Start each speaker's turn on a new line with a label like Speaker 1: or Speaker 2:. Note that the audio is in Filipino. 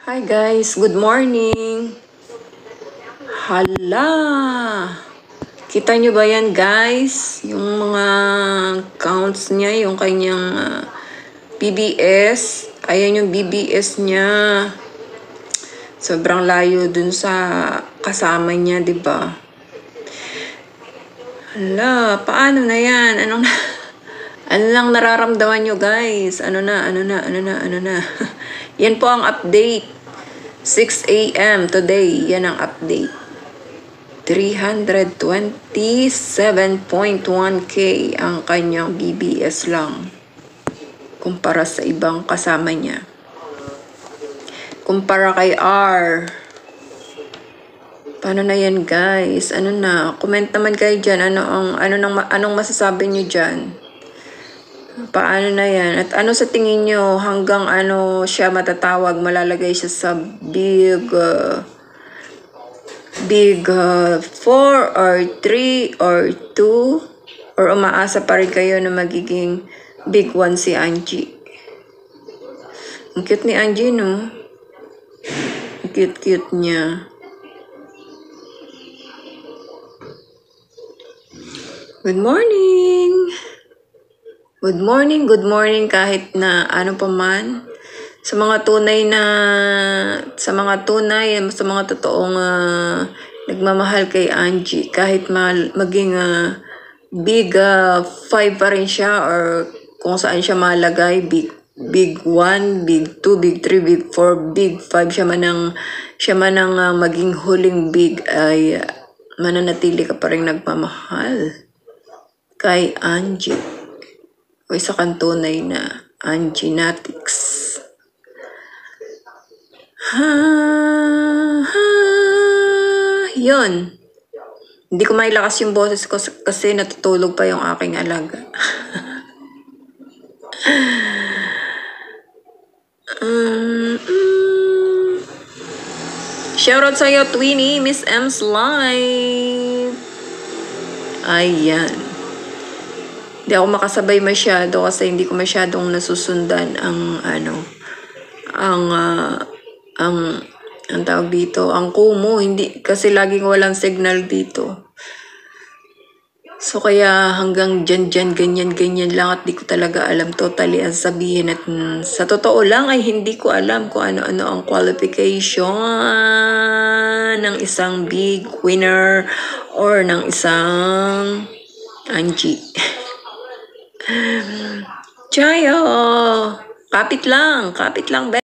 Speaker 1: Hi guys, good morning. Hala! Kita nyo ba yan guys? Yung mga counts niya, yung kanyang BBS. Ayan yung BBS niya. Sobrang layo dun sa kasama niya, di ba? Hala, paano na yan? Ano lang nararamdaman nyo guys? Ano na? Yan po ang update. 6 a.m. today, yan ang update. 327.1k ang kanyang BBS lang. Kumpara sa ibang kasama niya. Kumpara kay R. Paano na yan guys? Ano na? Comment naman kayo dyan. Anong masasabi nyo dyan? Paano na yan? At ano sa tingin nyo hanggang ano siya matatawag, malalagay siya sa big 4 or 3 or 2? Or umaasa pa rin kayo na magiging big 1 si Angie? Ang cute ni Angie, no? Ang cute niya. Good morning! Good morning kahit na ano pa man sa mga totoong nagmamahal kay Angie, kahit maging big 5 pa rin siya or kung saan siya malagay, big 1, big 2, big 3, big 4, big 5, siya man ang maging huling big, ay mananatili ka pa rin nagmamahal kay Angie. O isa kang tunay na Angie-natics. Yun. Hindi ko mailakas yung boses ko kasi natutulog pa yung aking alaga. Shoutout sa'yo, Twinnie, Miss M's Live. Ayan. Hindi ako makasabay masyado kasi hindi ko masyadong nasusundan ang tawag dito, ang Kumu, hindi kasi laging walang signal dito. So kaya hanggang dyan, ganyan lang at di ko talaga alam totally ang sabihin at sa totoo lang ay hindi ko alam kung ano-ano ang qualification ng isang big winner or ng isang Angie. Chayo! Kapit lang,